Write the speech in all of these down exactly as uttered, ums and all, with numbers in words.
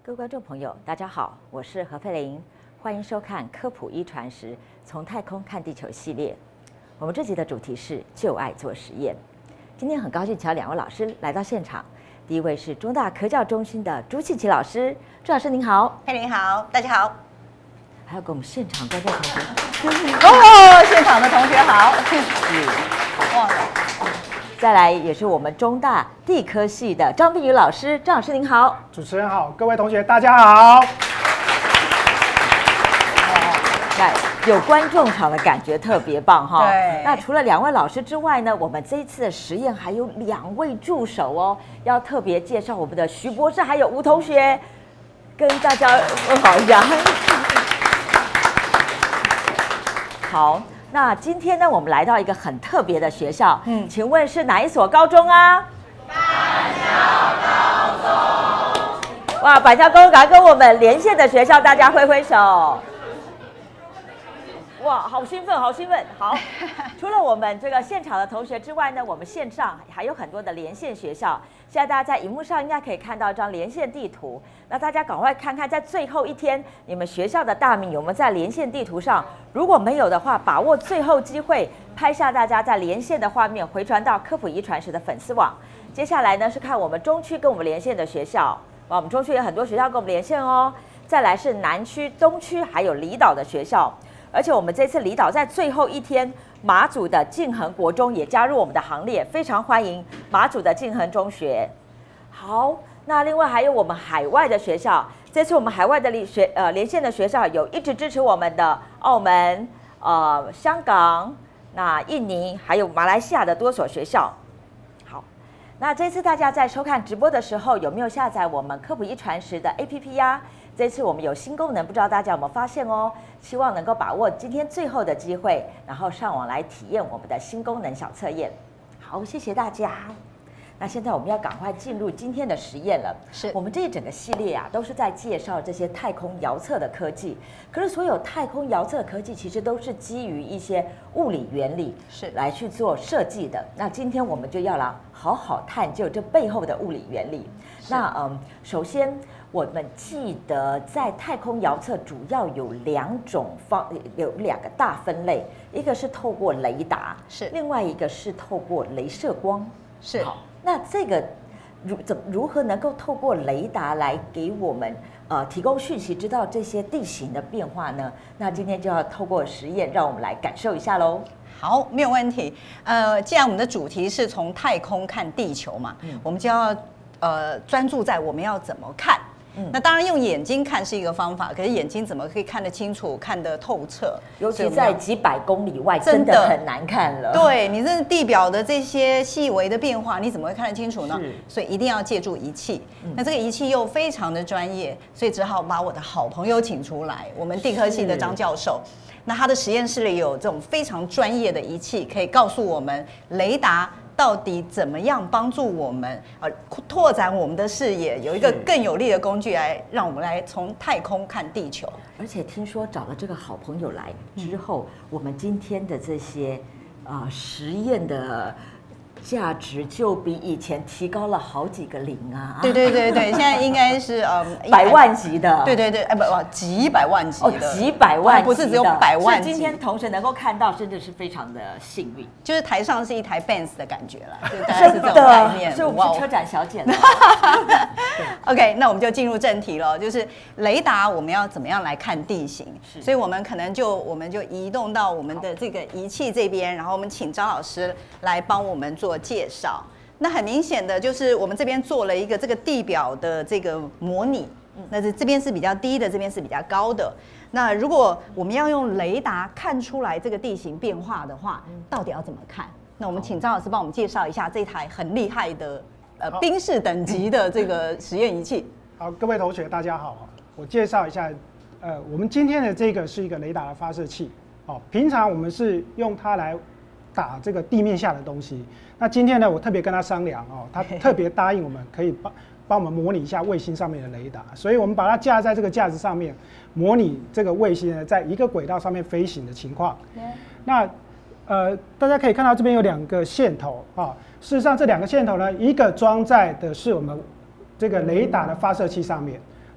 各位观众朋友，大家好，我是何佩玲，欢迎收看《科普一传十：从太空看地球》系列。我们这集的主题是就爱做实验。今天很高兴请到两位老师来到现场，第一位是中大科教中心的朱庆琪老师，朱老师您好。 佩玲好，大家好。 还有跟我们现场观众同学， 哦，现场的同学好。是，忘了。 再来也是我们中大地科系的张碧宇老师，张老师您好。 主持人好，各位同学大家好。 来，有观众场的感觉特别棒哈。 对。 那除了两位老师之外呢，我们这一次的实验还有两位助手哦，要特别介绍我们的徐博士还有吴同学，跟大家问好一下。好。那今天呢，我们来到一个很特别的学校，嗯，请问是哪一所高中啊？板桥高中。哇，板桥高中，赶快跟我们连线的学校，大家挥挥手。哇，好兴奋，好兴奋！好，除了我们这个现场的同学之外呢，我们线上还有很多的连线学校。现在大家在荧幕上应该可以看到一张连线地图，那大家赶快看看，在最后一天，你们学校的大名有没有在连线地图上？如果没有的话，把握最后机会，拍下大家在连线的画面，回传到科普一传十的粉丝网。接下来呢是看我们中区跟我们连线的学校，哇，我们中区有很多学校跟我们连线哦。再来是南区、东区还有离岛的学校。而且我们这次离岛在最后一天，马祖的敬恒国中也加入我们的行列，非常欢迎马祖的敬恒中学。好，那另外还有我们海外的学校，这次我们海外的学呃连线的学校有一直支持我们的澳门、呃香港、那印尼还有马来西亚的多所学校。好，那这次大家在收看直播的时候，有没有下载我们科普一传十的 A P P 呀？这次我们有新功能，不知道大家有没有发现哦？希望能够把握今天最后的机会，然后上网来体验我们的新功能小测验。好，谢谢大家。那现在我们要赶快进入今天的实验了。是我们这一整个系列啊，都是在介绍这些太空遥测的科技。可是所有太空遥测科技其实都是基于一些物理原理是来去做设计的。那今天我们就要来好好探究这背后的物理原理。那嗯，首先。我们记得在太空遥测主要有两种方，有两个大分类，一个是透过雷达，是另外一个是透过雷射光，是好。那这个如怎如何能够透过雷达来给我们呃提供讯息，知道这些地形的变化呢？那今天就要透过实验，让我们来感受一下喽。 好，没有问题。呃，既然我们的主题是从太空看地球嘛，嗯、我们就要呃专注在我们要怎么看。那当然，用眼睛看是一个方法，可是眼睛怎么可以看得清楚、看得透彻？ 尤其在几百公里外，真的很难看了。 对你这地表的这些细微的变化，你怎么会看得清楚呢？所以一定要借助仪器。嗯、那这个仪器又非常的专业，所以只好把我的好朋友请出来，我们地科系的张教授。那他的实验室里有这种非常专业的仪器，可以告诉我们雷达。到底怎么样帮助我们呃拓展我们的视野，有一个更有力的工具来让我们来从太空看地球。 而且听说找了这个好朋友来之后，嗯、我们今天的这些啊、呃、实验的价值就比以前提高了好几个零啊！ 对对对对，现在应该是嗯百万级的。 对对对，哎不不，几百万级的， 哦，几百万级的， 不是只有百万级。 今天同学能够看到，真的是非常的幸运。 就是台上是一台 Benz 的感觉了，就大概是这种概念。 所以我们是车展小姐了。 OK， 那我们就进入正题了，就是雷达我们要怎么样来看地形？所以我们可能就我们就移动到我们的这个仪器这边，然后我们请张老师来帮我们做介绍。那很明显的就是我们这边做了一个这个地表的这个模拟，那这这边是比较低的，这边是比较高的。那如果我们要用雷达看出来这个地形变化的话，到底要怎么看？那我们请张老师帮我们介绍一下这台很厉害的呃宾士等级的这个实验仪器。 好，各位同学大家好，我介绍一下，呃，我们今天的这个是一个雷达的发射器。哦，平常我们是用它来打这个地面下的东西。那今天呢，我特别跟他商量哦，他特别答应我们可以帮帮我们模拟一下卫星上面的雷达，所以我们把它架在这个架子上面，模拟这个卫星呢在一个轨道上面飞行的情况。那呃，大家可以看到这边有两个线头啊，事实上这两个线头呢，一个装在的是我们这个雷达的发射器上面，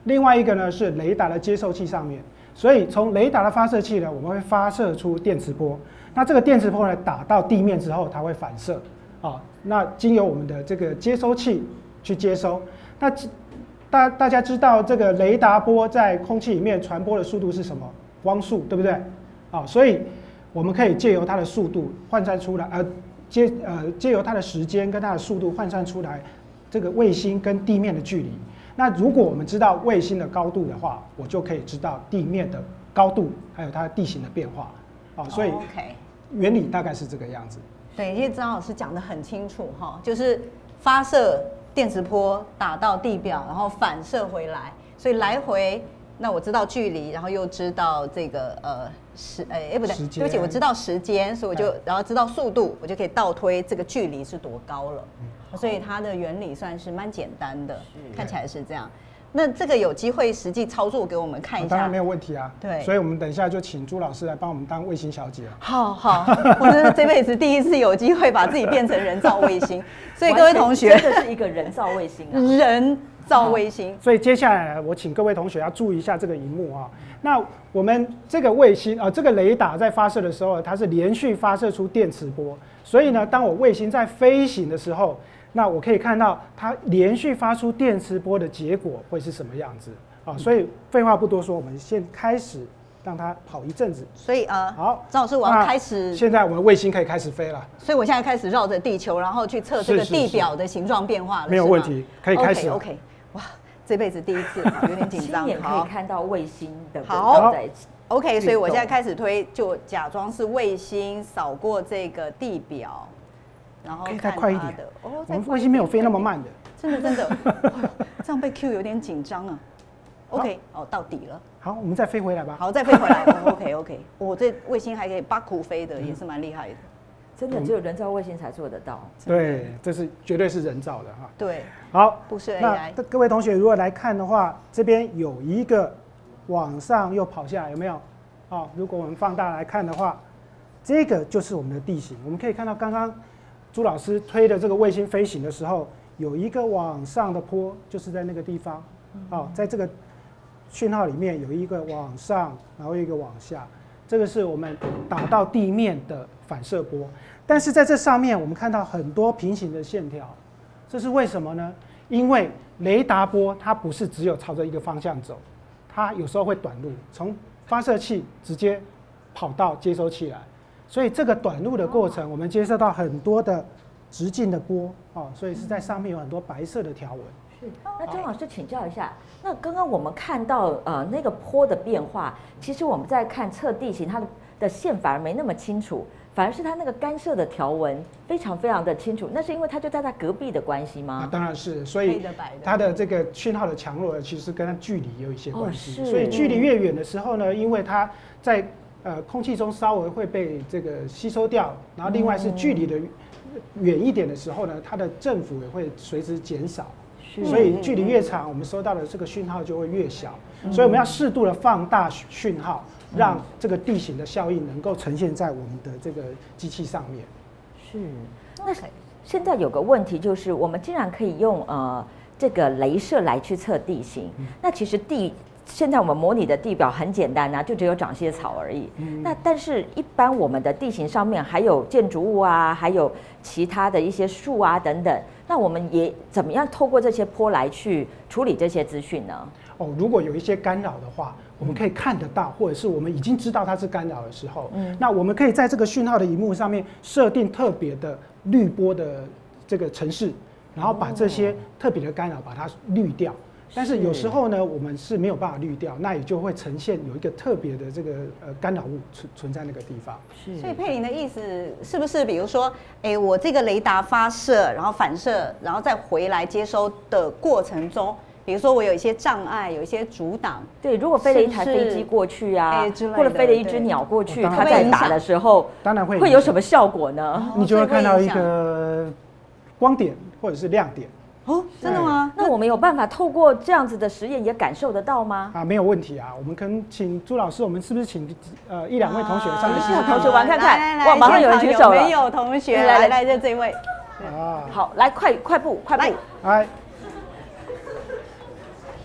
另外一个呢是雷达的接收器上面。所以从雷达的发射器呢，我们会发射出电磁波。那这个电磁波呢打到地面之后，它会反射，啊，那经由我们的这个接收器去接收。那大大家知道这个雷达波在空气里面传播的速度是什么？光速，对不对？啊，所以我们可以借由它的速度换算出来，呃，借呃借由它的时间跟它的速度换算出来这个卫星跟地面的距离。那如果我们知道卫星的高度的话，我就可以知道地面的高度还有它的地形的变化。啊，所以原理大概是这个样子。 对，因为张老师讲得很清楚哈，就是发射电磁波打到地表，然后反射回来，所以来回。那我知道距离，然后又知道这个呃时，哎、欸、不对，对不起，我知道时间，所以我就然后知道速度，我就可以倒推这个距离是多高了。嗯、所以它的原理算是蛮简单的，看起来是这样。那这个有机会实际操作给我们看一下， 当然没有问题啊。 对， 所以我们等一下就请朱老师来帮我们当卫星小姐。 好好，我真是这辈子第一次有机会把自己变成人造卫星，所以各位同学， 真的是一个人造卫星啊， 人造卫星。 所以接下来我请各位同学要注意一下这个荧幕啊。那我们这个卫星啊、呃，这个雷达在发射的时候，它是连续发射出电磁波，所以呢，当我卫星在飞行的时候，那我可以看到它连续发出电磁波的结果会是什么样子啊？所以废话不多说，我们先开始让它跑一阵子。 所以呃， 好， 张老师，我要开始。 现在我们卫星可以开始飞了。 所以我现在开始绕着地球，然后去测这个地表的形状变化了。 没有问题，可以开始。 OK， 哇，这辈子第一次，有点紧张。 亲眼可以看到卫星的好在一起。 OK， 所以我现在开始推，就假装是卫星扫过这个地表。然后可以再快一点哦， 我们卫星没有飞那么慢的。 真的真的，这样被 Q 有点紧张啊。OK， 哦，到底了。 好，我们再飞回来吧。 好，再飞回来。OK OK， 我这卫星还可以八苦飞的，也是蛮厉害的。 真的只有人造卫星才做得到。 对，这是绝对是人造的哈。 对， 好， 不是 A I。 那各位同学如果来看的话，这边有一个往上又跑下来，有没有？哦，如果我们放大来看的话，这个就是我们的地形。我们可以看到刚刚朱老师推的这个卫星飞行的时候，有一个往上的坡，就是在那个地方。哦，在这个讯号里面有一个往上，然后一个往下，这个是我们打到地面的反射波。但是在这上面，我们看到很多平行的线条，这是为什么呢？因为雷达波它不是只有朝着一个方向走，它有时候会短路，从发射器直接跑到接收器来。所以这个短路的过程，我们接收到很多的直径的波，哦，所以是在上面有很多白色的条纹。 是，那钟老师请教一下，那刚刚我们看到呃那个波的变化，其实我们在看测地形，它的的线反而没那么清楚，反而是它那个干涉的条纹非常非常的清楚。那是因为它就在它隔壁的关系吗？ 啊，当然是，所以它的这个讯号的强弱其实跟它距离有一些关系。哦，所以距离越远的时候呢，因为它在呃，空气中稍微会被这个吸收掉，然后另外是距离的远一点的时候呢，它的振幅也会随之减少，所以距离越长，我们收到的这个讯号就会越小，所以我们要适度的放大讯号，让这个地形的效应能够呈现在我们的这个机器上面。 是，那现在有个问题就是，我们既然可以用呃这个雷射来去测地形，那其实地。现在我们模拟的地表很简单啊，就只有长些草而已。嗯、那但是，一般我们的地形上面还有建筑物啊，还有其他的一些树啊等等。那我们也怎么样透过这些波来去处理这些资讯呢？ 哦，如果有一些干扰的话，我们可以看得到，或者是我们已经知道它是干扰的时候，嗯、那我们可以在这个讯号的萤幕上面设定特别的滤波的这个程式，然后把这些特别的干扰把它滤掉。但是有时候呢，我们是没有办法滤掉，那也就会呈现有一个特别的这个呃干扰物存存在那个地方。 是。所以佩玲的意思是不是，比如说，哎，我这个雷达发射，然后反射，然后再回来接收的过程中，比如说我有一些障碍，有一些阻挡。 对，如果飞了一台飞机过去啊，或者飞了一只鸟过去，它在打的时候， 当然会会有什么效果呢？ 你就会看到一个光点或者是亮点。 哦，真的吗？ 那我们有办法透过这样子的实验也感受得到吗？ 啊，没有问题啊。我们可能请朱老师，我们是不是请呃一两位同学上去？ 啊、同学玩看看。哇，马上有人举手了。 没有同学，来来，就这位。 啊， 好，来快快步快步， 来， 看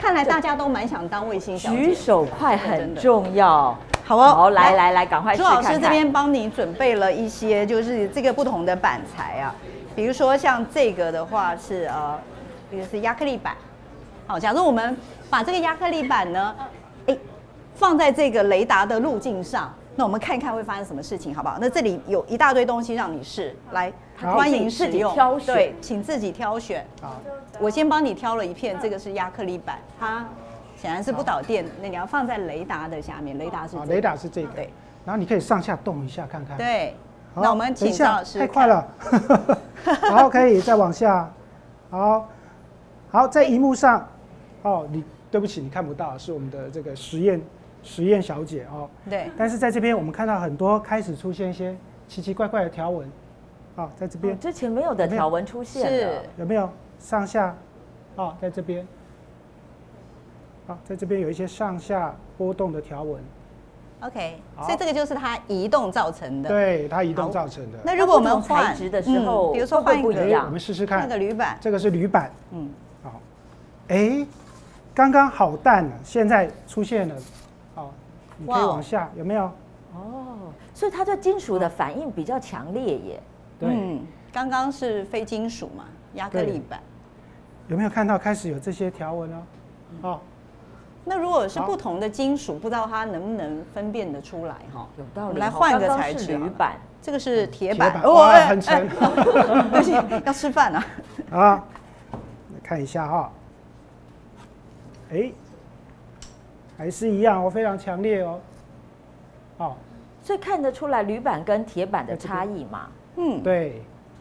看来大家都蛮想当卫星小姐。 举手快很重要。 好哦， 好，来来来，赶快试看看。 朱老师这边帮你准备了一些，就是这个不同的板材啊，比如说像这个的话是呃，这个是亚克力板。好，假如我们把这个亚克力板呢，哎，放在这个雷达的路径上，那我们看看会发生什么事情，好不好？那这里有一大堆东西让你试，来，欢迎使用。 挑选， 对，请自己挑选。好，我先帮你挑了一片，这个是亚克力板，它显然是不导电，那你要放在雷达的下面，雷达是雷达是这个，对，然后你可以上下动一下看看。 对，那我们请张老师。 太快了，好，可以再往下，好，好，在荧幕上，哦，你对不起，你看不到，是我们的这个实验实验小姐哦。 对。 但是在这边我们看到很多开始出现一些奇奇怪怪的条纹，啊，在这边之前没有的条纹出现了， 有没有上下？啊，在这边。好，在这边有一些上下波动的条纹。 OK， 所以这个就是它移动造成的。 对，它移动造成的。 那如果我们换材质的时候， 比如说换一个， 我们试试看。 那个铝板， 这个是铝板。嗯，好。哎，刚刚好淡了，现在出现了。好，你可以往下，有没有？ 哦，所以它对金属的反应比较强烈耶。 对，嗯， 刚刚是非金属嘛，亚克力板。 有没有看到开始有这些条纹呢？哦。 那如果是不同的金属，不知道它能不能分辨得出来哈？ 有道理。 我们来换个材质， 铝板， 这个是铁板， 哇，很沉， 对不起，要吃饭啊。 啊，看一下哈，哎，还是一样哦，非常强烈哦。哦， 所以看得出来铝板跟铁板的差异嘛？ 嗯，对。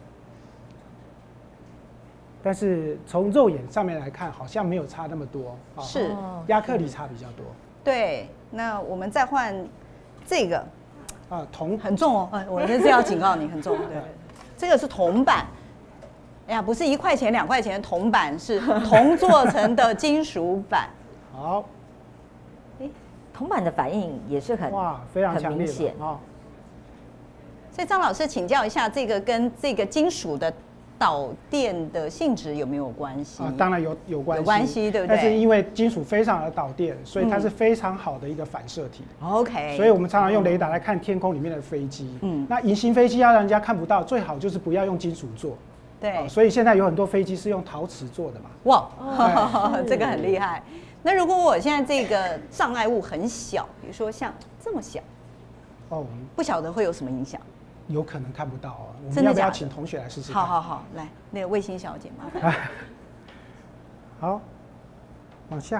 但是从肉眼上面来看，好像没有差那么多。 是， 亚克力差比较多。 对，那我们再换这个， 啊，铜很重哦，我这是要警告你，很重。对，这个是铜板。哎呀，不是一块钱、两块钱的铜板，是铜做成的金属板。 好， 哎，铜板的反应也是很哇，非常强烈啊。 所以张老师请教一下，这个跟这个金属的导电的性质有没有关系？ 啊，当然有有关系， 有关系，对不对？ 但是因为金属非常的导电，所以它是非常好的一个反射体。 OK， 所以我们常常用雷达来看天空里面的飞机。嗯，那隐形飞机要让人家看不到，最好就是不要用金属做。 对， 所以现在有很多飞机是用陶瓷做的嘛。 哇，这个很厉害。那如果我现在这个障碍物很小，比如说像这么小，哦，不晓得会有什么影响？ 有可能看不到哦，我们要不要请同学来试试看？ 好好好，来，那个卫星小姐麻烦。 好，往下，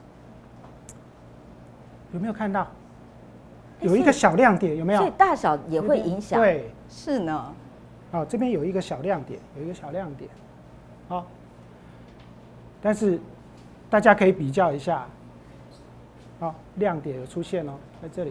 有没有看到？有一个小亮点，有没有？ 所以大小也会影响。 对， 是呢。 好，这边有一个小亮点，有一个小亮点，好，但是大家可以比较一下，好，亮点有出现哦，在这里。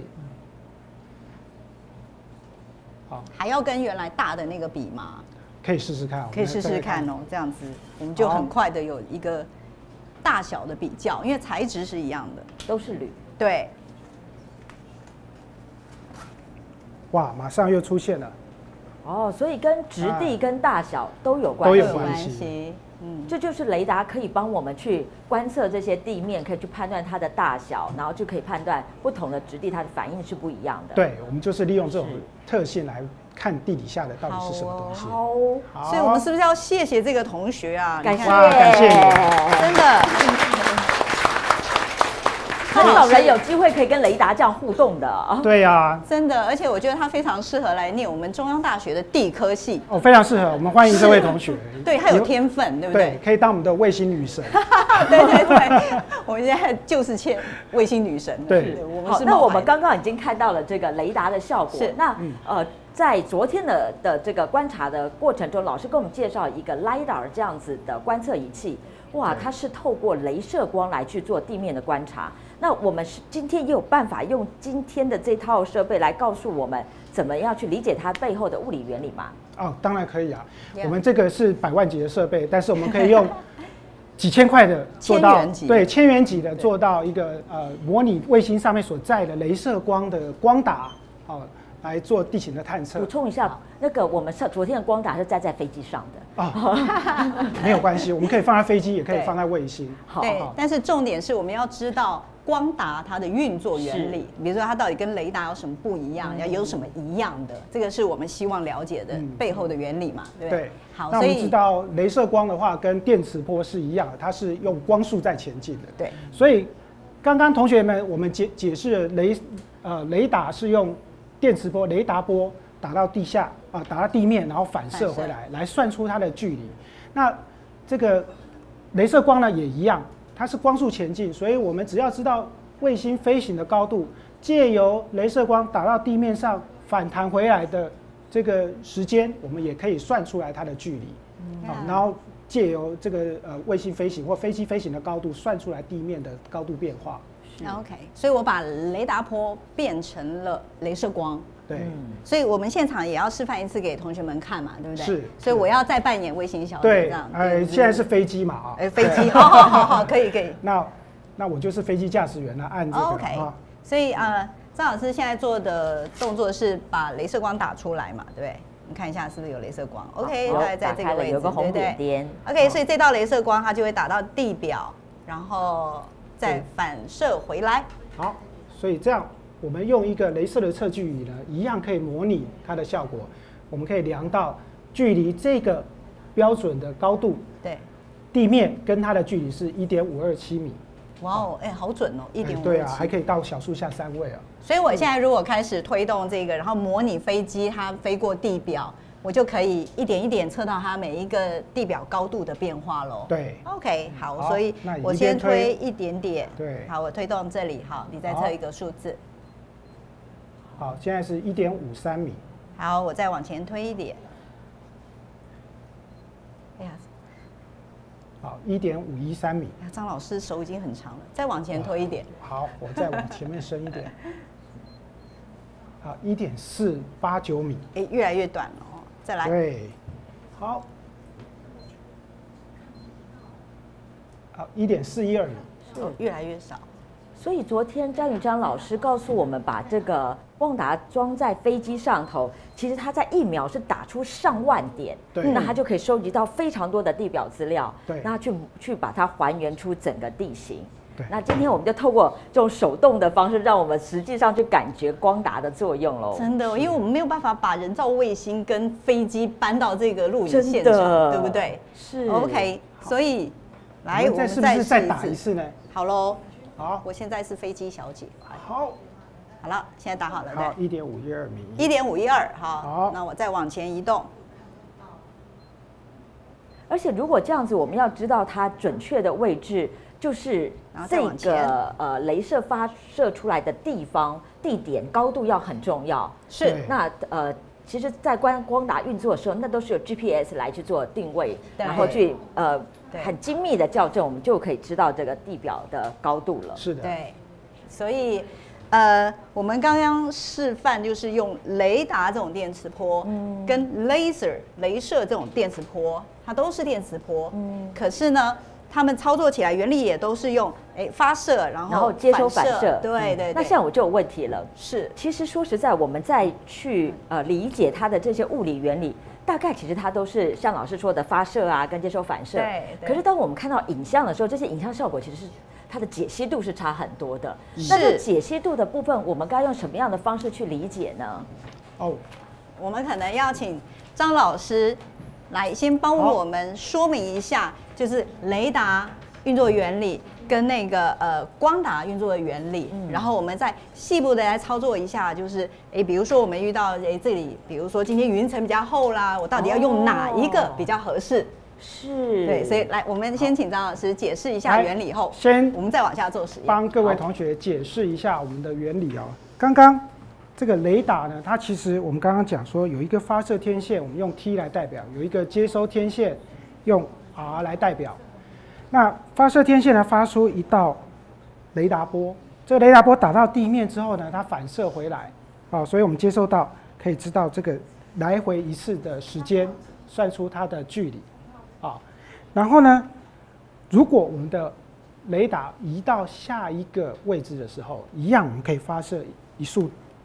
好，还要跟原来大的那个比吗？ 可以试试看， 可以试试看哦。这样子我们就很快的有一个大小的比较，因为材质是一样的， 都是铝。 对。 哇，马上又出现了。 哦，所以跟质地跟大小都有关系。 都有关系。 嗯，这就是雷达可以帮我们去观测这些地面，可以去判断它的大小，然后就可以判断不同的质地它的反应是不一样的。 对，我们就是利用这种特性来看地底下的到底是什么东西。 好哦，好，所以我们是不是要谢谢这个同学啊？ 感谢， 感谢你， 真的。 很少人有机会可以跟雷达这样互动的。 对呀， 真的，而且我觉得他非常适合来念我们中央大学的地科系。 哦，非常适合，我们欢迎这位同学。 对，他有天分，对不对？ 对，可以当我们的卫星女神。 对对对，我们现在就是欠卫星女神。 对， 我们是。 那我们刚刚已经看到了这个雷达的效果。是。那呃，在昨天的的这个观察的过程中，老师给我们介绍一个 LiDAR 这样子的观测仪器。哇，它是透过雷射光来去做地面的观察。那我们是今天也有办法用今天的这套设备来告诉我们怎么样去理解它背后的物理原理吗？ 哦，当然可以啊。Yeah. 我们这个是百万级的设备，但是我们可以用几千块的做到，对，千元级的做到一个呃模拟卫星上面所在的雷射光的光打，哦， 来做地形的探测。 补充一下，那个我们上昨天的光达是载在飞机上的啊，没有关系，我们可以放在飞机，也可以放在卫星。 好， 对，但是重点是我们要知道光达它的运作原理，比如说它到底跟雷达有什么不一样，要有什么一样的，这个是我们希望了解的背后的原理嘛，对不对？ 对。 好， 那我们知道雷射光的话，跟电磁波是一样的，它是用光速在前进的。 对。 所以刚刚同学们我们解解释了雷呃雷达是用电磁波、雷达波打到地下啊、呃，打到地面，然后反射回来，来算出它的距离。那这个雷射光呢也一样。它是光速前进，所以我们只要知道卫星飞行的高度，借由雷射光打到地面上反弹回来的这个时间，我们也可以算出来它的距离。嗯、好，然后借由这个呃卫星飞行或飞机飞行的高度，算出来地面的高度变化。 OK， 所以我把雷达波变成了雷射光。 对、嗯， 所以我们现场也要示范一次给同学们看嘛，对不对？ 是， 所以我要再扮演卫星小姐对， 这样。 呃，现在是飞机嘛啊， 哎，飞机，好好好好，可以可以。 那那我就是飞机驾驶员了，按这个、 oh, OK 啊。所以呃，张老师现在做的动作是把雷射光打出来嘛，对不对？你看一下是不是有雷射光 ？OK， 大概在这个位置， 有个红点点。 OK， 所以这道雷射光它就会打到地表，然后再反射回来。 好，所以这样。我们用一个雷射的测距仪呢，一样可以模拟它的效果。我们可以量到距离这个标准的高度， 对， 地面跟它的距离是 一点五二七米。 哇哦，哎，好准哦， 一点五二七。 对啊，还可以到小数下三位啊。 所以我现在如果开始推动这个，然后模拟飞机它飞过地表，我就可以一点一点测到它每一个地表高度的变化喽。 对 ，OK， 好， 好， 所以我先推一点点。对，好，我推动这里，好，你再测一个数字。 好，现在是 一点五三米。 好，我再往前推一点。哎呀， 好， 一点五一三米。 张老师手已经很长了，再往前推一点。 好，我再往前面伸一点。好， 一点四八九米。 哎，越来越短了哦，再来。 对，好。好， 一点四一二米。 哦，越来越少。 所以昨天张宇章老师告诉我们，把这个光达装在飞机上头，其实它在一秒是打出上万点， 对， 那它就可以收集到非常多的地表资料， 对， 那去去把它还原出整个地形。 对， 那今天我们就透过这种手动的方式，让我们实际上去感觉光达的作用喽。 真的，因为我们没有办法把人造卫星跟飞机搬到这个录影现场，对不对？ 是 OK， 所以来， 我们是不是再打一次呢？ 好喽。 好， 我现在是飞机小姐。 好， 好了，现在打好了，对。 好， 一点五一二米。 一点五一二，好。 好， 那我再往前移动。 而且如果这样子，我们要知道它准确的位置，就是这个呃雷射发射出来的地方、地点、高度要很重要。 是。 那呃。其实，在光光达运作的时候，那都是有 G P S 来去做定位，然后去呃很精密的校正，我们就可以知道这个地表的高度了。 是的， 对。所以，呃，我们刚刚示范就是用雷达这种电磁波，嗯，跟 laser 雷射这种电磁波，它都是电磁波，嗯，可是呢，他们操作起来原理也都是用哎发射，然后然后接收反射， 对对。 那现在我就有问题了， 是， 其实说实在，我们再去呃理解它的这些物理原理，大概其实它都是像老师说的发射啊，跟接收反射。 对。 可是当我们看到影像的时候，这些影像效果其实是它的解析度是差很多的。那这解析度的部分，我们该用什么样的方式去理解呢？ 哦， 我们可能要请张老师来先帮我们说明一下，就是雷达运作原理跟那个呃光达运作的原理，嗯、然后我们再细部的来操作一下，就是哎，比如说我们遇到哎这里，比如说今天云层比较厚啦，我到底要用哪一个比较合适？ 是， 对，所以来我们先请张老师解释一下原理后， 先我们再往下做实验， 帮各位同学解释一下我们的原理哦。刚刚这个雷达呢，它其实我们刚刚讲说有一个发射天线，我们用 T 来代表；有一个接收天线，用 R 来代表。那发射天线呢，发出一道雷达波，这个雷达波打到地面之后呢，它反射回来，啊，所以我们接收到可以知道这个来回一次的时间，算出它的距离，啊，然后呢，如果我们的雷达移到下一个位置的时候，一样我们可以发射一束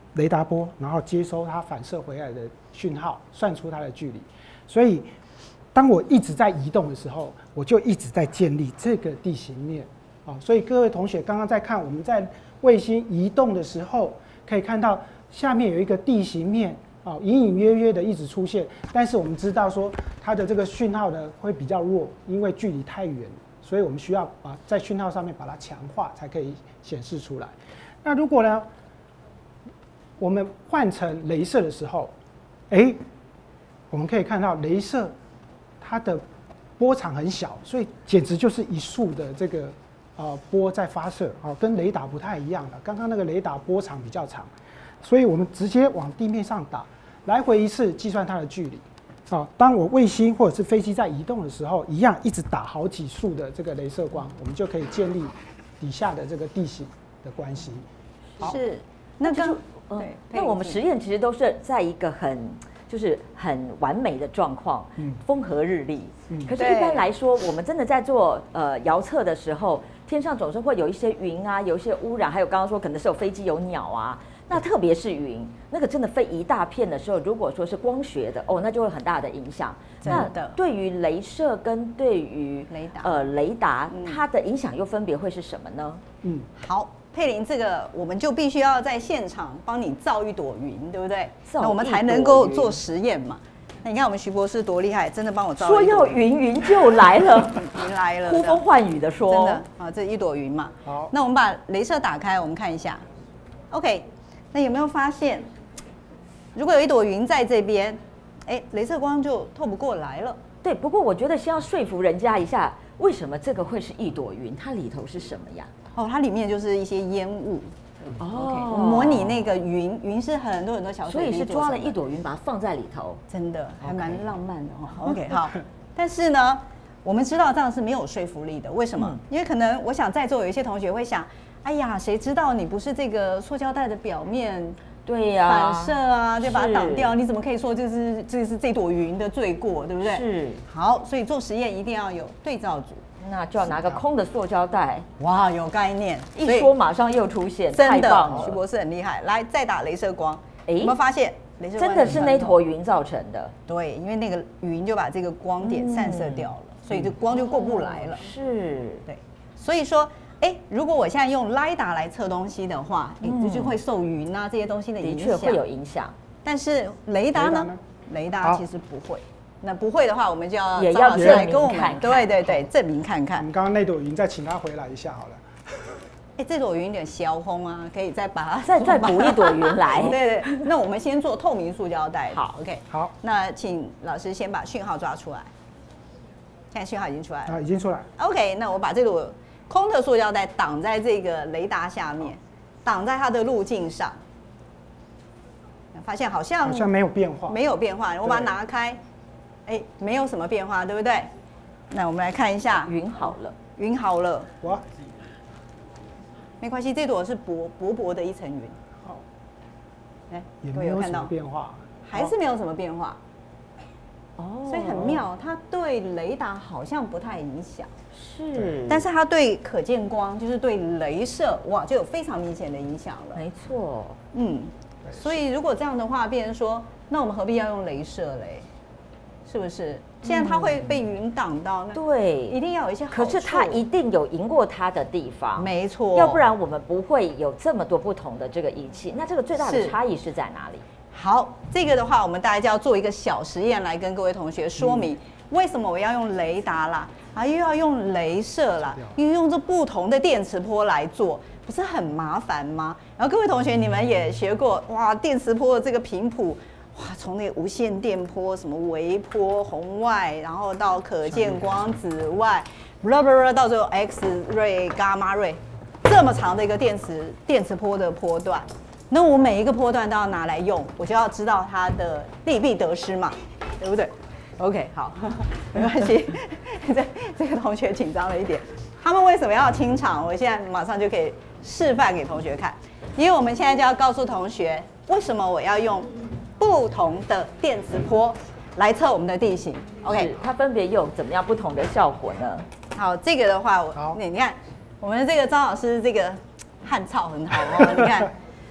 雷达波，然后接收它反射回来的讯号，算出它的距离。所以，当我一直在移动的时候，我就一直在建立这个地形面。啊，所以各位同学刚刚在看我们在卫星移动的时候，可以看到下面有一个地形面。哦，隐隐约约的一直出现，但是我们知道说它的这个讯号呢会比较弱，因为距离太远，所以我们需要把在讯号上面把它强化，才可以显示出来。那如果呢，我们换成雷射的时候，哎，我们可以看到雷射它的波长很小，所以简直就是一束的这个呃波在发射，哦，跟雷达不太一样的。刚刚那个雷达波长比较长。所以我们直接往地面上打，来回一次计算它的距离。啊，当我卫星或者是飞机在移动的时候，一样一直打好几束的这个雷射光，我们就可以建立底下的这个地形的关系。 是，那刚嗯，那我们实验其实都是在一个很就是很完美的状况，嗯，风和日丽。嗯，可是，一般来说，我们真的在做呃遥测的时候，天上总是会有一些云啊，有一些污染，还有刚刚说可能是有飞机、有鸟啊。那特别是云，那个真的飞一大片的时候，如果说是光学的哦，那就会很大的影响。那对于雷射跟对于雷达呃雷达，它的影响又分别会是什么呢？ 嗯，好，佩玲，这个我们就必须要在现场帮你造一朵云，对不对？那我们才能够做实验嘛。那你看我们徐博士多厉害，真的帮我造。 说要云，云就来了， 云来了， 呼风唤雨的说， 真的啊，这一朵云嘛。好，那我们把雷射打开，我们看一下。OK。那有没有发现，如果有一朵云在这边，哎，雷射光就透不过来了。 对，不过我觉得先要说服人家一下，为什么这个会是一朵云？它里头是什么呀？ 哦，它里面就是一些烟雾。哦，我模拟那个云，云是很多很多小水滴， 所以是抓了一朵云，把它放在里头， 真的还蛮浪漫的哦。OK， 好，但是呢，我们知道这样是没有说服力的，为什么？嗯、因为可能我想在座有一些同学会想。哎呀，谁知道你不是这个塑胶袋的表面对呀、啊、 反射啊，就把它挡掉？你怎么可以说这是这是这朵云的罪过，对不对？ 是。 好，所以做实验一定要有对照组， 那就要拿个空的塑胶袋。 哇，有概念， 一说马上又出现， 真的， 徐博士很厉害。来，再打雷射光，哎，有没有发现？雷射光真的是那坨云造成的。 对，因为那个云就把这个光点散射掉了，嗯、所以这光就过不来了。 是， 对，所以说。哎，如果我现在用雷达来测东西的话，哎、嗯，就会受云啊这些东西的影响， 的确会有影响。 但是雷达呢？雷达其实不会。那不会的话，我们就要也要来跟我们对对对证明看看。 我们刚刚那朵云再请他回来一下好了。 哎，这朵云有点消风啊，可以再把它再再补一朵云来。 对对，那我们先做透明塑胶袋。 好 ，OK。 好， 那请老师先把讯号抓出来。现在讯号已经出来了。 啊，已经出来。 OK， 那我把这朵。空的塑胶袋挡在这个雷达下面，挡在它的路径上，发现好像好像没有变化， 没有变化。我把它拿开，哎，没有什么变化，对不对？那我们来看一下， 云好了， 云好了， 哇， 没关系，这朵是薄薄薄的一层云。好， 哎，也没有什么变化， 还是没有什么变化。哦，所以很妙，它对雷达好像不太影响。 是， 但是它对可见光，就是对雷射，哇，就有非常明显的影响了。 没错， 嗯，所以如果这样的话，变成说，那我们何必要用雷射嘞？是不是？既然它会被云挡到，那对， 一定要有一些好处。 可是它一定有赢过它的地方， 没错， 要不然我们不会有这么多不同的这个仪器。那这个最大的差异是在哪里？ 好，这个的话，我们大家就要做一个小实验来跟各位同学说明，为什么我要用雷达啦，啊又要用雷射啦，因为用这不同的电磁波来做，不是很麻烦吗？然后各位同学，你们也学过哇，电磁波的这个频谱，哇，从那个无线电波、什么微波、红外，然后到可见光、紫外，blah blah blah，到最后 X 瑞、伽马瑞，这么长的一个电磁电磁波的波段。那我每一个波段都要拿来用，我就要知道它的利弊得失嘛，对不对 ？OK， 好，没关系。这这个同学紧张了一点，他们为什么要清场？我现在马上就可以示范给同学看，因为我们现在就要告诉同学，为什么我要用不同的电磁波来测我们的地形。OK， 它分别有怎么样不同的效果呢？ 好，这个的话，我你你看，我们这个张老师这个汗操很好哦，你看。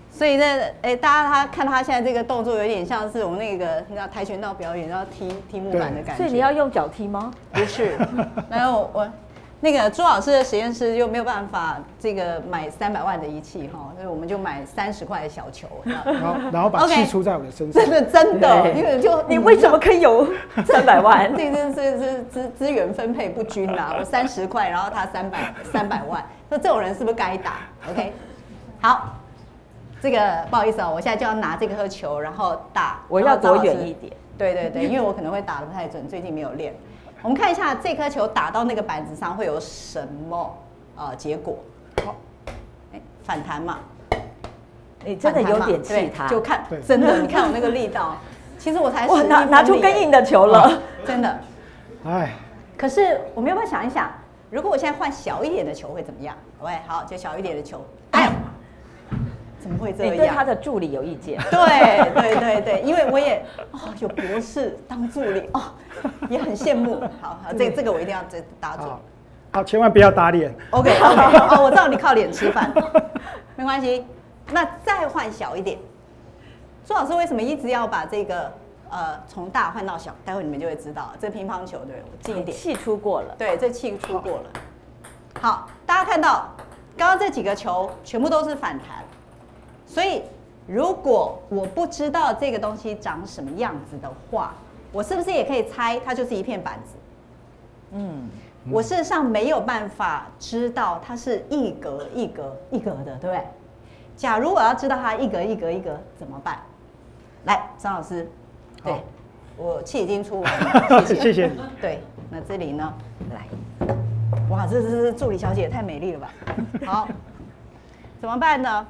所以呢，哎，大家他看他现在这个动作有点像是我们那个你知道跆拳道表演要踢踢木板的感觉。 所以你要用脚踢吗？ 不是，然后我那个朱老师的实验室又没有办法这个买三百万的仪器哈，所以我们就买三十块的小球， 然后然后把气出在我的身上。 真的真的，因为就你为什么可以有三百万？ 这这这这资资源分配不均啊！我三十块，然后他三百三百万，那这种人是不是该打 ？OK， 好。这个不好意思哦，我现在就要拿这颗球，然后打。 我要躲远一点。 对对对，因为我可能会打得不太准，最近没有练。我们看一下这颗球打到那个板子上会有什么呃结果？好，哎，反弹嘛。 你真的有点气他， 就看真的，你看我那个力道，其实我才哇拿拿出更硬的球了， 真的。哎，可是我们要不要想一想，如果我现在换小一点的球会怎么样？喂，好，就小一点的球。哎呦！怎么会这样？ 你对他的助理有意见？ 对对对对，因为我也哦有博士当助理哦，也很羡慕。好好，这这个我一定要这打准。 好，千万不要打脸。 OK OK， 哦，我知道你靠脸吃饭，没关系。那再换小一点。朱老师为什么一直要把这个呃从大换到小？待会你们就会知道，这乒乓球对，我近一点。 气出过了。 对，这气出过了。好，大家看到刚刚这几个球全部都是反弹。所以，如果我不知道这个东西长什么样子的话，我是不是也可以猜它就是一片板子？嗯，我事实上没有办法知道它是一格一格一格的，对不对？假如我要知道它一格一格一格怎么办？来，张老师，对，我气已经出完了，谢谢， 谢谢你。 对，那这里呢？来，哇，这这这助理小姐也太美丽了吧？好，怎么办呢？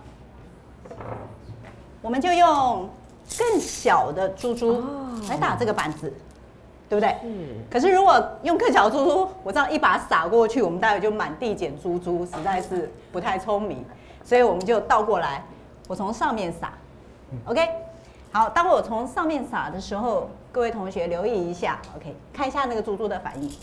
我们就用更小的珠珠来打这个板子，对不对？嗯。可是如果用更小的珠珠，我这样一把撒过去，我们待会就满地捡珠珠，实在是不太聪明。所以我们就倒过来，我从上面撒 ，OK。好，当我从上面撒的时候，各位同学留意一下 ，OK， 看一下那个珠珠的反应。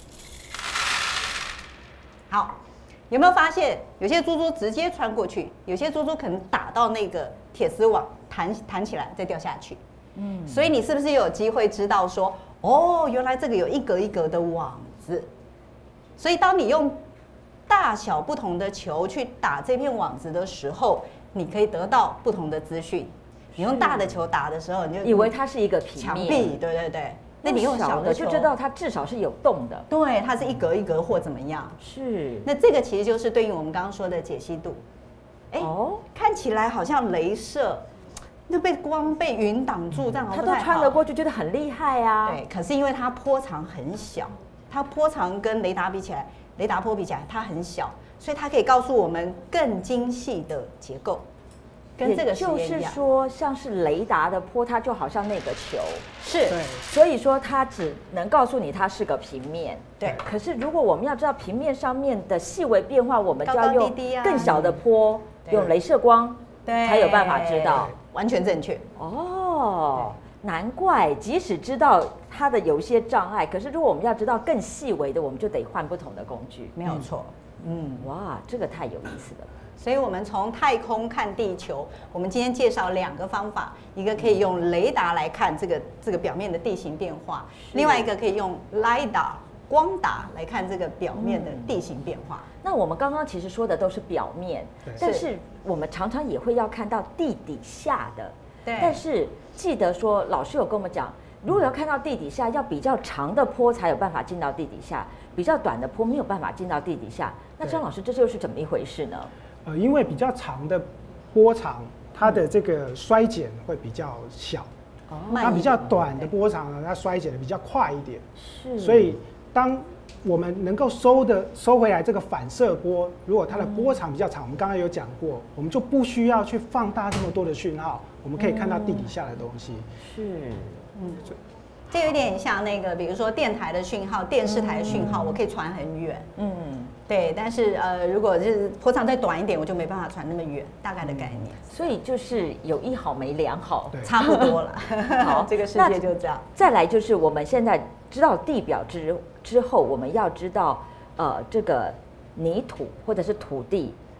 好。有没有发现有些珠珠直接穿过去，有些珠珠可能打到那个铁丝网弹弹起来再掉下去？嗯，所以你是不是有机会知道说，哦，原来这个有一格一格的网子？所以当你用大小不同的球去打这片网子的时候，你可以得到不同的资讯。你用大的球打的时候，你就以为它是一个平面墙壁，对对对。那你用小的就知道它至少是有洞的， 对，它是一格一格或怎么样？ 是。 那这个其实就是对应我们刚刚说的解析度。哎，哦，看起来好像雷射，就被光被云挡住，这样它都穿得过去，觉得很厉害啊。 对，可是因为它波长很小，它波长跟雷达比起来，雷达波比起来它很小，所以它可以告诉我们更精细的结构。跟这个实验一样， 就是说，像是雷达的波，它就好像那个球， 是， 所以说它只能告诉你它是个平面， 对。 可是如果我们要知道平面上面的细微变化，我们就要用更小的波，用雷射光，对，才有办法知道。 完全正确。 哦，难怪，即使知道它的有一些障碍，可是如果我们要知道更细微的，我们就得换不同的工具。 没有错。 嗯，哇，这个太有意思了。 所以我们从太空看地球，我们今天介绍两个方法，一个可以用雷达来看这个这个表面的地形变化，另外一个可以用 LiDAR 光达来看这个表面的地形变化。 嗯、那我们刚刚其实说的都是表面，但是我们常常也会要看到地底下的。对。但是记得说，老师有跟我们讲，如果要看到地底下，要比较长的坡才有办法进到地底下，比较短的坡没有办法进到地底下。那张老师，这又是怎么一回事呢？ 呃，因为比较长的波长，它的这个衰减会比较小，哦，它比较短的波长呢，它衰减的比较快一点。是，所以当我们能够收的收回来这个反射波，如果它的波长比较长，我们刚刚有讲过，我们就不需要去放大这么多的讯号，我们可以看到地底下的东西。 是， 嗯。这有点像那个，比如说电台的讯号、电视台的讯号，我可以传很远。嗯，对。但是呃，如果就是波长再短一点，我就没办法传那么远，大概的概念。 所以就是有一好没两好， 差不多了。好，这个世界就这样。 再来就是我们现在知道地表之之后，我们要知道呃这个泥土或者是土地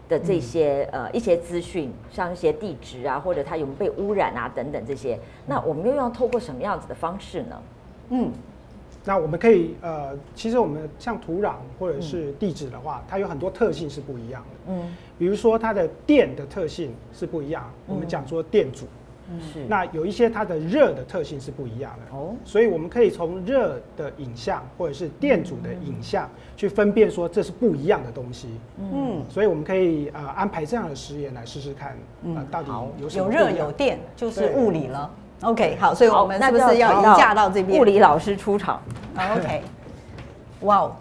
的这些、嗯、呃一些资讯，像一些地质啊，或者它有没有被污染啊等等这些，那我们又要透过什么样子的方式呢？嗯。 那我们可以呃，其实我们像土壤或者是地质的话，它有很多特性是不一样的。嗯，比如说它的电的特性是不一样，嗯、我们讲说电阻。嗯，是。那有一些它的热的特性是不一样的。哦，所以我们可以从热的影像或者是电阻的影像去分辨说这是不一样的东西。嗯，所以我们可以呃安排这样的实验来试试看，呃，到底有什么有热有电就是物理了。OK， 好，所以我们是不是要移驾到这边？ 物理老师出场。 OK， 哇哦，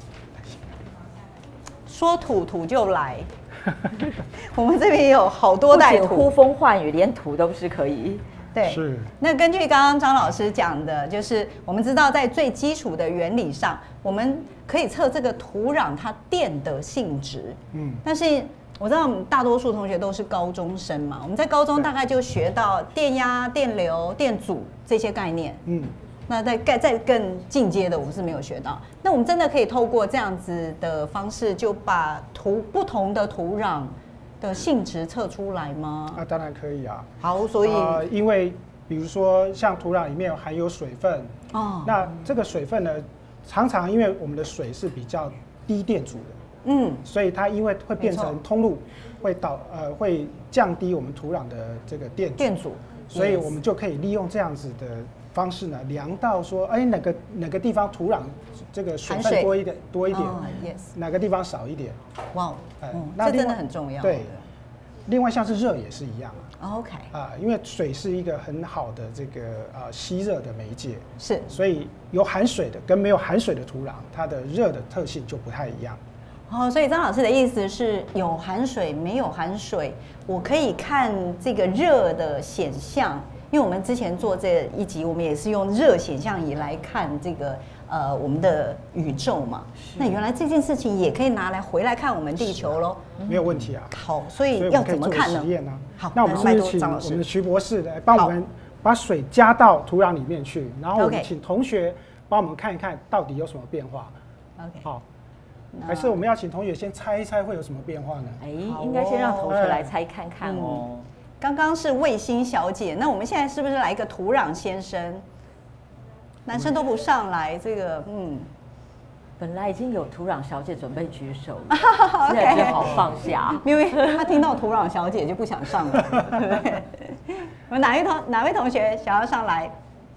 说土土就来，我们这边也有好多袋土， 呼风唤雨，连土都是可以。 对，是。那根据刚刚张老师讲的，就是我们知道在最基础的原理上，我们可以测这个土壤它电的性质。嗯，但是我知道我们大多数同学都是高中生嘛，我们在高中大概就学到电压、电流、电阻这些概念。嗯，那在再再更进阶的，我们是没有学到。那我们真的可以透过这样子的方式，就把土不同的土壤的性质测出来吗？ 啊，当然可以啊。 好，所以、 呃、因为比如说像土壤里面有含有水分，哦，那这个水分呢，常常因为我们的水是比较低电阻的。嗯，所以它因为会变成通路，会导呃会降低我们土壤的这个电阻， 电阻， 所以我们就可以利用这样子的方式呢，量到说，哎，哪个哪个地方土壤这个水分多一点，多一点，哦 yes， 哪个地方少一点。 哇，哎、嗯，这真的很重要。 对，另外像是热也是一样啊。OK， 啊，因为水是一个很好的这个呃吸热的媒介， 是， 所以有含水的跟没有含水的土壤，它的热的特性就不太一样。 哦，所以张老师的意思是有含水没有含水，我可以看这个热的显像，因为我们之前做这一集，我们也是用热显像仪来看这个呃我们的宇宙嘛。那原来这件事情也可以拿来回来看我们地球喽， 没有问题啊。 好，所以要怎么看呢？ 实验呢？ 好， 那我们是请我们的徐博士来帮我们把水加到土壤里面去，然后我们请同学帮我们看一看到底有什么变化。 OK， 好。还是我们要请同学先猜一猜会有什么变化呢？ 哎，应该先让同学来猜看看哦。 刚刚是卫星小姐，那我们现在是不是来一个土壤先生？男生都不上来，这个嗯， 本来已经有土壤小姐准备举手，现在只好放下， 因为他听到土壤小姐就不想上来，对不对？我们哪位同哪位同学想要上来？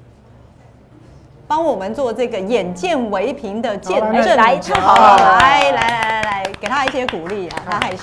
帮我们做这个眼见为凭的见证者， 来太好了， 来来来来来，给他一些鼓励啊，他害羞。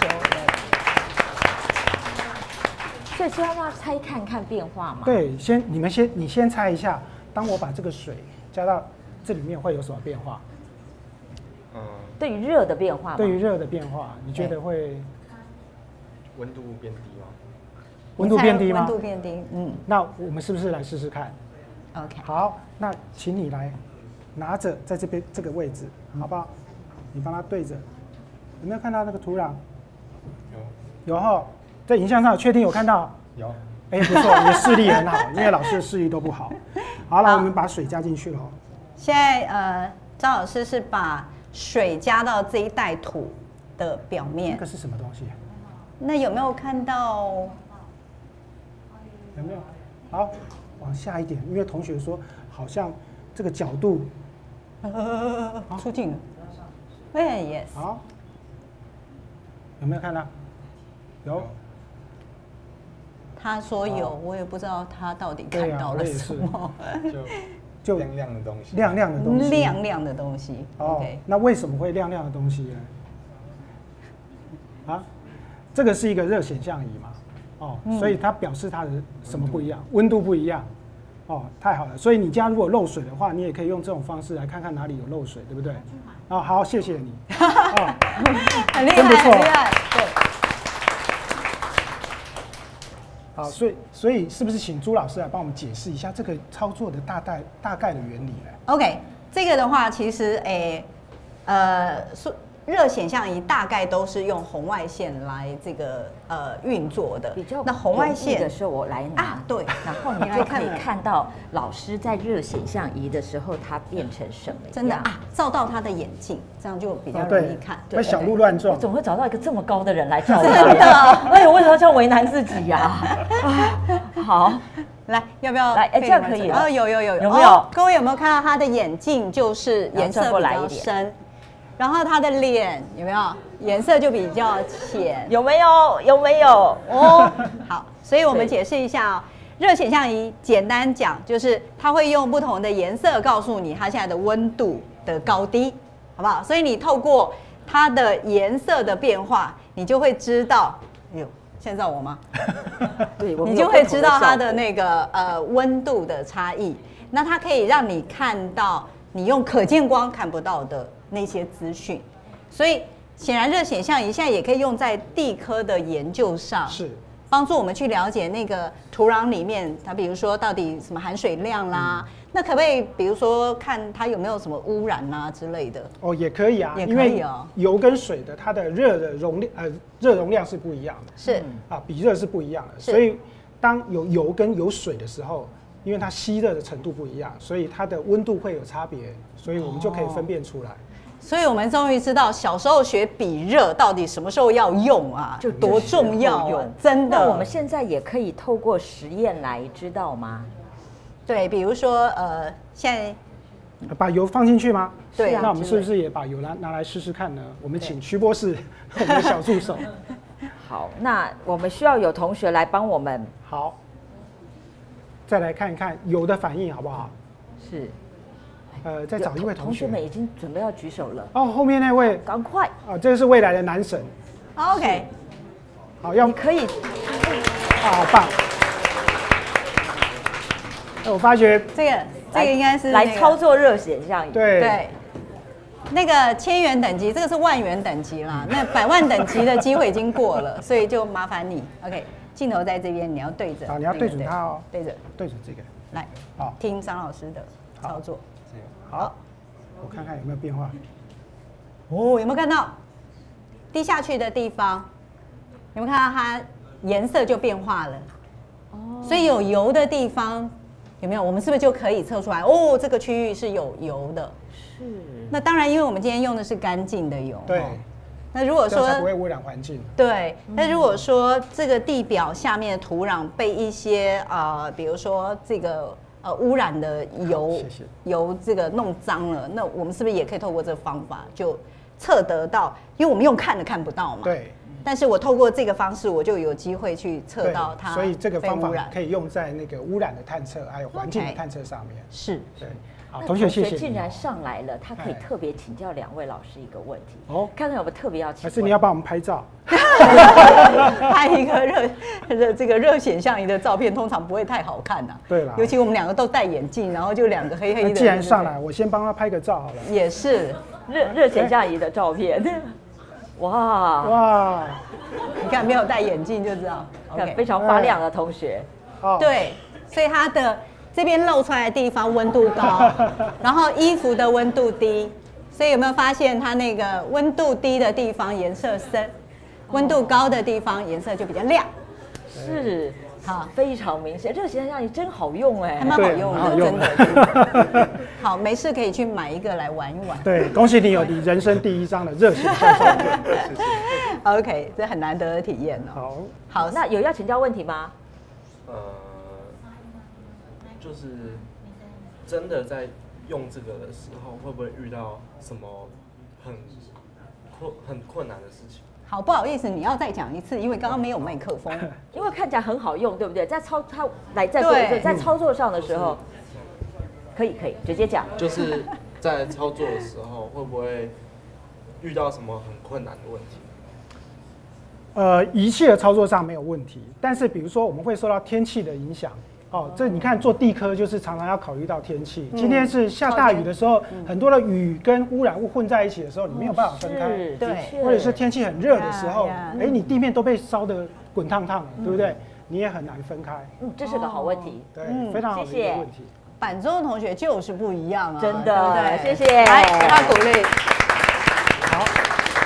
所以是要让他猜看看变化嘛？ 对，先你们先你先猜一下，当我把这个水加到这里面会有什么变化？ 嗯，对于热的变化， 对于热的变化，你觉得会温度变低吗？ 温度变低吗？ 温度变低，嗯。 那我们是不是来试试看 ？OK。 好，那请你来拿着在这边这个位置，好不好？你帮他对着，有没有看到那个土壤？有。有哈，在影像上确定有看到？ 有。 哎，不错，你的视力很好，因为老师的视力都不好。好了，我们把水加进去了。 现在呃，张老师是把水加到这一袋土的表面。 那个是什么东西？ 那有没有看到？ 有没有？好，往下一点，因为同学说好像这个角度， 呃，出镜了。哎 ，yes。 好，有没有看到？有。 他说有，我也不知道他到底看到了什么。 就就亮亮的东西。 亮亮的东西。 亮亮的东西。 哦，那为什么会亮亮的东西呢？啊，这个是一个热显像仪嘛。哦，所以它表示它的什么不一样？温度不一样。哦，太好了。所以你家如果漏水的话，你也可以用这种方式来看看哪里有漏水，对不对？啊，好，谢谢你。 哦，很厉害，很厉害。对。 好，所以所以是不是请朱老师来帮我们解释一下这个操作的大概大概的原理呢 ？OK， 这个的话，其实诶，呃，说热显像仪大概都是用红外线来这个呃运作的。 比较那红外线的时候我来拿， 啊对， 然后你就可以看到老师在热显像仪的时候，它变成什么样。 真的啊，照到他的眼镜，这样就比较哦容易看。 会小鹿乱我撞。 总会找到一个这么高的人来照真他的呀。哎呦，为什么这样为难自己呀？好， 来，要不要？ 来哎这样可以了哦，有有有有没有哦各位有没有看到他的眼镜就是颜色然后转过比较来一点深，然后他的脸有没有颜色就比较浅？ 有没有？有没有？ 哦，好，所以我们对解释一下哦。热显像仪简单讲就是它会用不同的颜色告诉你它现在的温度的高低，好不好？所以你透过它的颜色的变化，你就会知道，哎呦，现在照我吗？ 对，我们你就会有不同知道它效果的那个呃温度的差异。那它可以让你看到你用可见光看不到的那些资讯。所以显然热显像仪现在也可以用在地科的研究上， 是帮助我们去了解那个土壤里面，它比如说到底什么含水量啦，嗯、那可不可以比如说看它有没有什么污染啊之类的？ 哦，也可以啊， 也可以哦。 因为油跟水的它的热的容量呃热容量是不一样的， 是啊，比热是不一样的，所以当有油跟有水的时候，因为它吸热的程度不一样，所以它的温度会有差别，所以我们就可以分辨出来。哦， 所以我们终于知道小时候学比热到底什么时候要用啊，就多重要啊！真的。 那我们现在也可以透过实验来知道吗？ 对，比如说呃，现在把油放进去吗？ 对啊。 那我们是不是也把油拿拿来试试看呢？我们请曲博士，我们的小助手。 好，那我们需要有同学来帮我们。 好，再来看一看油的反应好不好？ 是。 呃，再找一位同学。 同学们已经准备要举手了。 哦，后面那位， 赶快！ 啊，这个是未来的男神。 OK。 好，要你可以。 啊，好棒！哎，我发觉这个这个应该是来操作热显像仪。 对对。那个千元等级，这个是万元等级啦。那百万等级的机会已经过了，所以就麻烦你。OK， 镜头在这边，你要对着。 啊，你要对准它哦。 对着。 对准这个。 来， 好， 听张老师的操作。 好，我看看有没有变化。 哦，有没有看到滴下去的地方？有没有看到它颜色就变化了？哦，所以有油的地方有没有？我们是不是就可以测出来？哦，这个区域是有油的。 是。 那当然，因为我们今天用的是干净的油。 对。 那如果说才不会污染环境。 对。那如果说这个地表下面的土壤被一些呃，比如说这个。呃，污染的油， 谢谢油这个弄脏了，那我们是不是也可以透过这个方法就测得到？因为我们用看的看不到嘛。 对。 但是我透过这个方式，我就有机会去测到它。 所以这个方法可以用在那个污染的探测，还有环境的探测上面。 是。 对。好，同学谢谢。 竟然上来了，他可以特别请教两位老师一个问题。 哦。 看看有没有特别要请。 还是你要帮我们拍照？ 拍一个热热这个热显像仪的照片，通常不会太好看呐。 对了。 尤其我们两个都戴眼镜，然后就两个黑黑的。 既然上来，我先帮他拍个照好了。 也是热热显像仪的照片。哇哇！ 你看没有戴眼镜就知道， 看非常发亮的同学。 哦。 对，所以它的这边露出来的地方温度高，然后衣服的温度低，所以有没有发现它那个温度低的地方颜色深？温度高的地方颜色就比较亮， 是，好，非常明显。热显像仪真好用哎， 还蛮好用的，真的。真的好，没事可以去买一个来玩一玩。 对，恭喜你有你人生第一张的热显像照片。 OK， 这很难得的体验哦。 好， 好，那有要请教问题吗？ 呃，就是真的在用这个的时候，会不会遇到什么很困很困难的事情？ 好，不好意思，你要再讲一次，因为刚刚没有麦克风。 因为看起来很好用，对不对？在操它来再做一次，在操作上的时候，可以可以直接讲。 就是在操作的时候，会不会遇到什么很困难的问题？ 呃，仪器的操作上没有问题，但是比如说我们会受到天气的影响。哦，这你看做地科就是常常要考虑到天气。今天是下大雨的时候，很多的雨跟污染物混在一起的时候，你没有办法分开。 对， 或者是天气很热的时候，哎，你地面都被烧得滚烫烫的，对不对？你也很难分开。 嗯，这是个好问题。 对，非常好的一个问题。 板中的同学就是不一样啊， 真的，谢谢， 来给他鼓励。 好。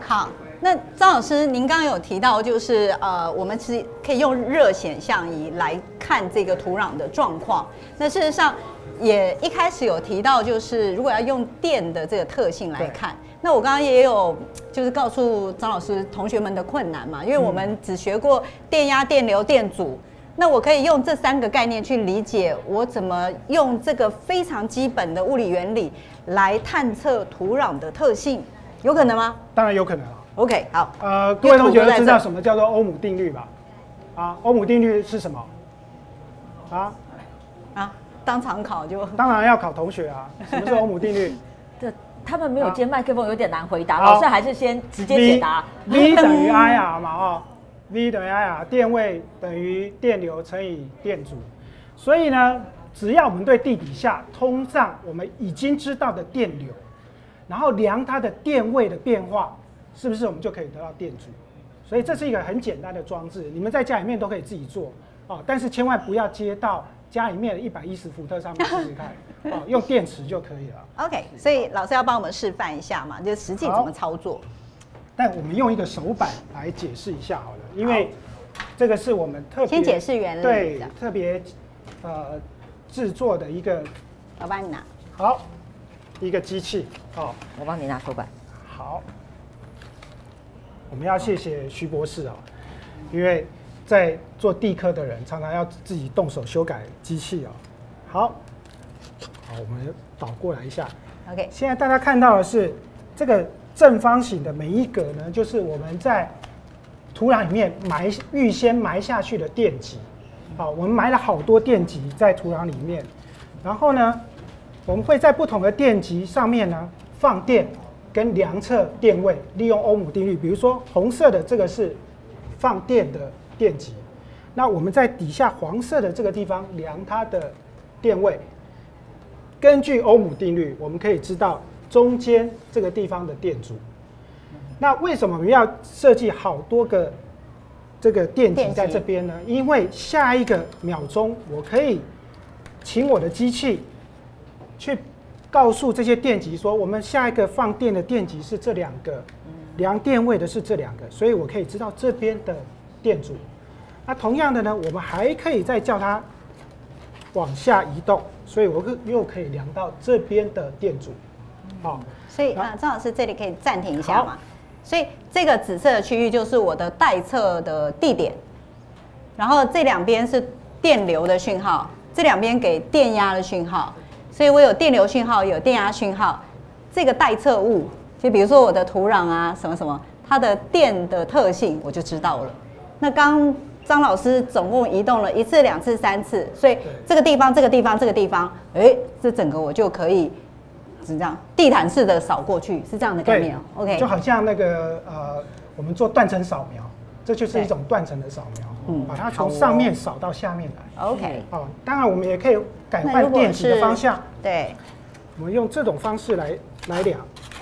好，那张老师，您刚刚有提到，就是呃，我们是可以用热显像仪来看这个土壤的状况。那事实上，也一开始有提到，就是如果要用电的这个特性来看，那我刚刚也有就是告诉张老师同学们的困难嘛，因为我们只学过电压、电流、电阻。那我可以用这三个概念去理解，我怎么用这个非常基本的物理原理来探测土壤的特性，有可能吗？ 当然有可能了。 OK， 好。 呃，各位同学都知道什么叫做欧姆定律吧？啊，欧姆定律是什么？啊啊，当场考就当然要考同学啊。什么是欧姆定律？ 对，他们没有接麦克风，有点难回答。老师还是先直接解答。 V 等于 I R 嘛，哦。V 等于 I R， 电位等于电流乘以电阻，所以呢，只要我们对地底下通上我们已经知道的电流，然后量它的电位的变化，是不是我们就可以得到电阻？所以这是一个很简单的装置，你们在家里面都可以自己做哦，但是千万不要接到家里面的一百一十伏特上面试试看哦，用电池就可以了。 OK， 所以老师要帮我们示范一下嘛，就实际怎么操作。 但我们用一个手板来解释一下好了，因为这个是我们特别先解释原理， 对，特别呃制作的一个， 我帮你拿。 好，一个机器，哦， 我帮你拿手板。 好，我们要谢谢徐博士啊，因为在做地科的人常常要自己动手修改机器啊。好，好，我们倒过来一下。 OK， 现在大家看到的是这个。正方形的每一格呢，就是我们在土壤里面埋预先埋下去的电极。好，我们埋了好多电极在土壤里面，然后呢，我们会在不同的电极上面呢放电跟量测电位，利用欧姆定律。比如说红色的这个是放电的电极，那我们在底下黄色的这个地方量它的电位。根据欧姆定律，我们可以知道。中间这个地方的电阻，那为什么我们要设计好多个这个电极在这边呢？因为下一个秒钟，我可以请我的机器去告诉这些电极说，我们下一个放电的电极是这两个，量电位的是这两个，所以我可以知道这边的电阻。那同样的呢，我们还可以再叫它往下移动，所以我又可以量到这边的电阻。好， 所以啊，张老师这里可以暂停一下嘛。所以这个紫色的区域就是我的待测的地点，然后这两边是电流的讯号，这两边给电压的讯号，所以我有电流讯号，有电压讯号。这个待测物，就比如说我的土壤啊，什么什么，它的电的特性我就知道了。那刚张老师总共移动了一次、两次、三次，所以这个地方、这个地方、这个地方，哎，这整个我就可以。是这样，地毯式的扫过去，是这样的概念哦。OK， 就好像那个呃，我们做断层扫描，这就是一种断层的扫描，嗯，把它从上面扫到下面来。 OK， 哦，当然我们也可以改换电极的方向。 对， 我们用这种方式来来量。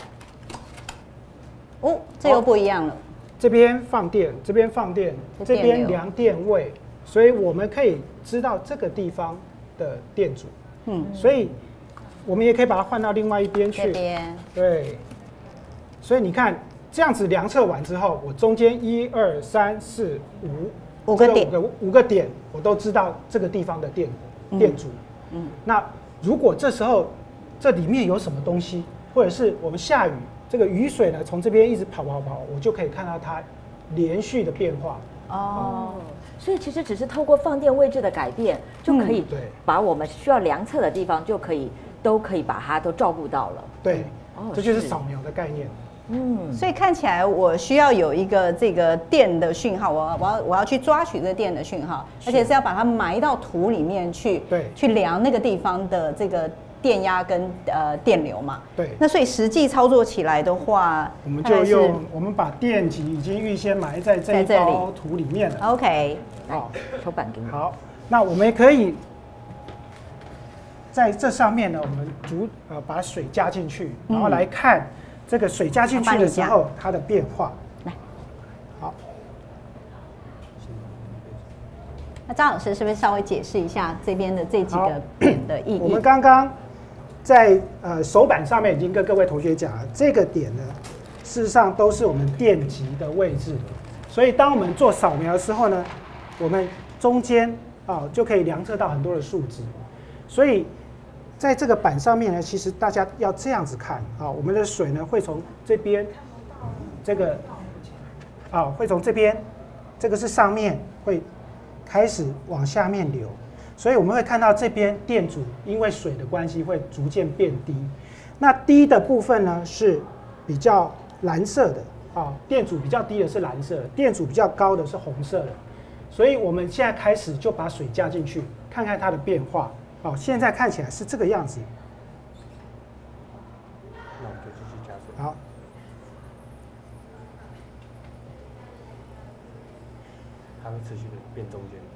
哦，这又不一样了。哦、 这边放电，这边放电，这边量电位，所以我们可以知道这个地方的电阻。嗯，所以。我们也可以把它换到另外一边去。 这边。 对。所以你看，这样子量测完之后，我中间一二三四五五个点， 五个五个点，我都知道这个地方的电电阻。嗯。那如果这时候这里面有什么东西，或者是我们下雨，这个雨水呢从这边一直跑跑跑，我就可以看到它连续的变化。 哦。所以其实只是透过放电位置的改变，就可以把我们需要量测的地方就可以。都可以把它都照顾到了， 对，哦，这就是扫描的概念。 嗯，所以看起来我需要有一个这个电的讯号，我我要我要去抓取这个电的讯号，而且是要把它埋到土里面去， 对， 去量那个地方的这个电压跟呃电流嘛。 对， 那所以实际操作起来的话， 我们就用我们把电极已经预先埋在这一包土里面了。 OK， 好， 手板给你。 好，那我们也可以。在这上面呢，我们逐呃把水加进去，然后来看这个水加进去的时候它的变化。 来， 好。 那张老师是不是稍微解释一下这边的这几个点的意义？ 我们刚刚在呃手板上面已经跟各位同学讲了，这个点呢事实上都是我们电极的位置。所以当我们做扫描的时候呢，我们中间啊就可以量测到很多的数值。所以在这个板上面呢，其实大家要这样子看啊，我们的水呢会从这边这个啊会从这边，这个是上面会开始往下面流。所以我们会看到这边电阻因为水的关系会逐渐变低，那低的部分呢是比较蓝色的啊，电阻比较低的是蓝色的，电阻比较高的是红色的。所以我们现在开始就把水加进去，看看它的变化。好，现在看起来是这个样子。 那我们就继续加水。 好， 它会持续的变中间。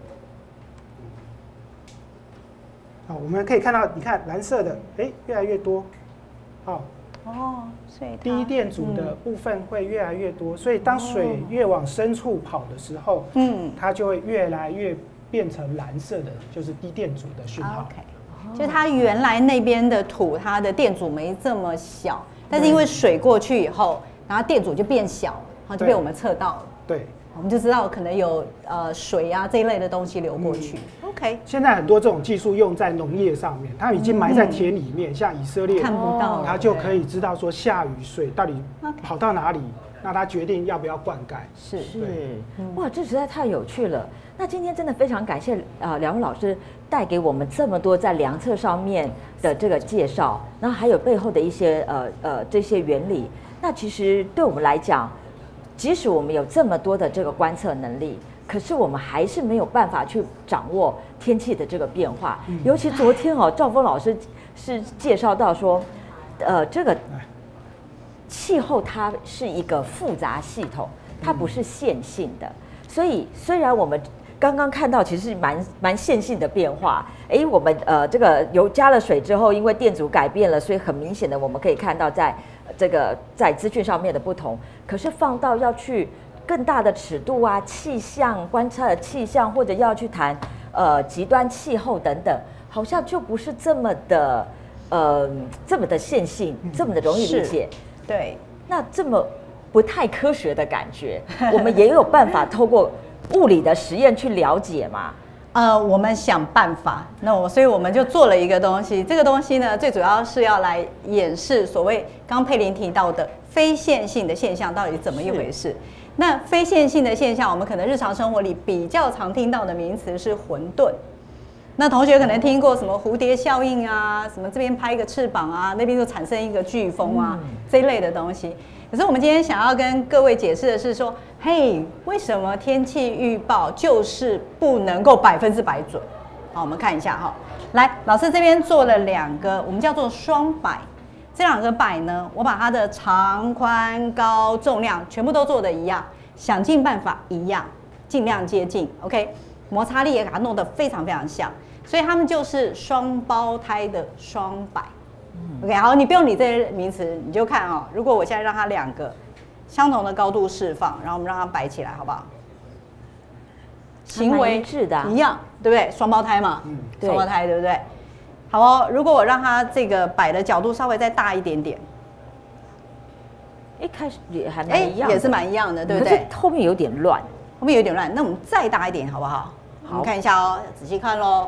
好，我们可以看到，你看蓝色的，哎，越来越多。好， 哦，所以低电阻的部分会越来越多，所以当水越往深处跑的时候，嗯，它就会越来越变成蓝色的，就是低电阻的讯号。 OK， 就是它原来那边的土，它的电阻没这么小，但是因为水过去以后，然后电阻就变小，然后就被我们测到了。 对。 我们就知道可能有呃水啊这一类的东西流过去。嗯、OK， 现在很多这种技术用在农业上面，它已经埋在田里面，嗯、像以色列看不到， 它就可以知道说下雨水到底跑到哪里，那它决定要不要灌溉。 是是，哇，这实在太有趣了。那今天真的非常感谢啊，两位老师带给我们这么多在量测上面的这个介绍，然后还有背后的一些呃呃这些原理。那其实对我们来讲，即使我们有这么多的这个观测能力，可是我们还是没有办法去掌握天气的这个变化。嗯、尤其昨天哦，兆丰老师是介绍到说，呃，这个气候它是一个复杂系统，它不是线性的。所以虽然我们刚刚看到其实是蛮蛮线性的变化，哎，我们呃这个油加了水之后，因为电阻改变了，所以很明显的我们可以看到在。这个在资讯上面的不同，可是放到要去更大的尺度啊，气象观测的气象，或者要去谈呃极端气候等等，好像就不是这么的呃这么的线性，这么的容易理解。 对， 那这么不太科学的感觉，我们也有办法透过物理的实验去了解嘛？ 呃，我们想办法，那我所以我们就做了一个东西。这个东西呢，最主要是要来演示所谓刚佩玲提到的非线性的现象到底怎么一回事。那非线性的现象，我们可能日常生活里比较常听到的名词是混沌。那同学可能听过什么蝴蝶效应啊，什么这边拍一个翅膀啊，那边就产生一个飓风啊、嗯、这一类的东西。可是我们今天想要跟各位解释的是说，嘿，为什么天气预报就是不能够百分之百准？好，我们看一下哈。来，老师这边做了两个，我们叫做双摆。这两个摆呢，我把它的长、宽、高、重量全部都做的一样，想尽办法一样，尽量接近。OK， 摩擦力也给它弄得非常非常像，所以它们就是双胞胎的双摆。OK， 好，你不用理这些名词，你就看哦。如果我现在让它两个相同的高度释放，然后我们让它摆起来，好不好？行为一致的一样，对不对？双胞胎嘛，嗯，双胞胎对不对？好哦，如果我让它这个摆的角度稍微再大一点点， 一开始也还蛮一样， 也是蛮一样的，对不对？ 可是后面有点乱， 后面有点乱，那我们再大一点好不好？好，我们看一下哦，仔细看喽。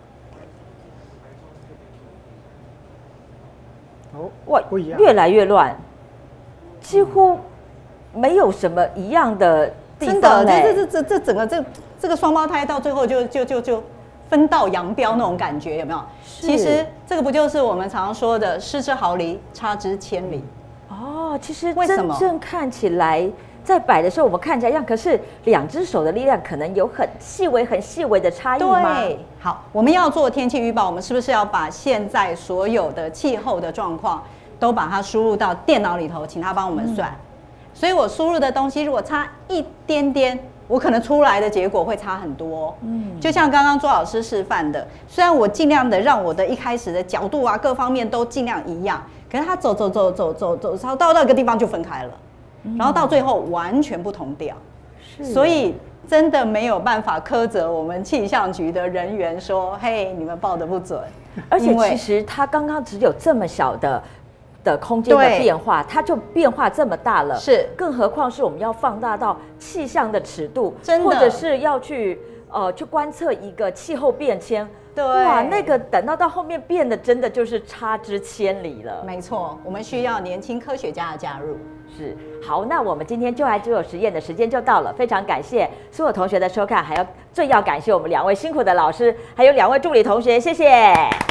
哦， 哇， 不一样， 越来越乱，几乎没有什么一样的地方。真的，这这这这整个这这个双胞胎到最后就就就就分道扬镳那种感觉，有没有？其实这个不就是我们常常说的失之毫厘，差之千里？ 哦，其实真正看起来在摆的时候，我们看起来一样，可是两只手的力量可能有很细微、很细微的差异吗？ 对，好，我们要做天气预报，我们是不是要把现在所有的气候的状况都把它输入到电脑里头，请它帮我们算？嗯、所以我输入的东西如果差一点点，我可能出来的结果会差很多。嗯，就像刚刚周老师示范的，虽然我尽量的让我的一开始的角度啊各方面都尽量一样，可是它走走走走走走，走到那个地方就分开了。然后到最后完全不同调，所以真的没有办法苛责我们气象局的人员说，嘿，你们报的不准。 而且其实它刚刚只有这么小的的空间的变化，它就变化这么大了。 是， 更何况是我们要放大到气象的尺度， 真的， 或者是要去呃去观测一个气候变迁。 对， 哇，那个等到到后面变得真的就是差之千里了。 没错，我们需要年轻科学家的加入。 是，好，那我们今天就爱就有实验的时间就到了，非常感谢所有同学的收看，还要最要感谢我们两位辛苦的老师，还有两位助理同学，谢谢。